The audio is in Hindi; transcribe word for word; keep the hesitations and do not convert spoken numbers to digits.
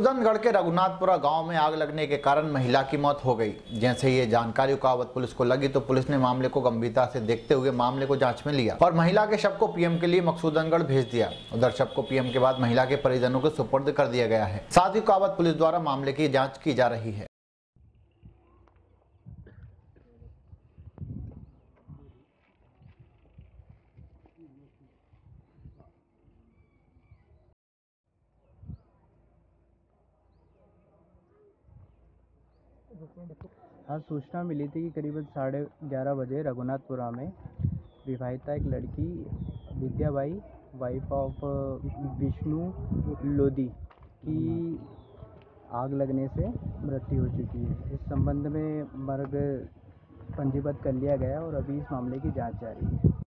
मकसूदनगढ़ के रघुनाथपुरा गांव में आग लगने के कारण महिला की मौत हो गई। जैसे ये जानकारी कावत पुलिस को लगी तो पुलिस ने मामले को गंभीरता से देखते हुए मामले को जांच में लिया और महिला के शव को पीएम के लिए मकसूदनगढ़ भेज दिया। उधर शव को पीएम के बाद महिला के परिजनों को सुपुर्द कर दिया गया है। साथ ही कावत पुलिस द्वारा मामले की जाँच की जा रही है। आज सूचना मिली थी कि करीबन साढ़े ग्यारह बजे रघुनाथपुरा में विवाहिता एक लड़की विद्याबाई वाइफ ऑफ विष्णु लोधी की आग लगने से मृत्यु हो चुकी है। इस संबंध में मर्ग पंजीबद्ध कर लिया गया और अभी इस मामले की जांच जारी है।